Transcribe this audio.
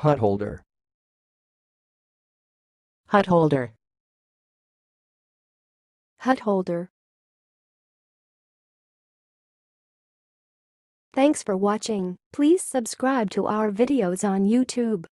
hutholder, hutholder, hutholder. Thanks for watching. Please subscribe to our videos on YouTube.